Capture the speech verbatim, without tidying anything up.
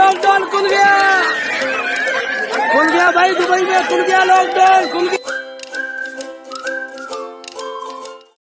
Lockdown खुल गया, खुल गया भाई, दुबई में खुल गया लॉकडाउन, खुल गया।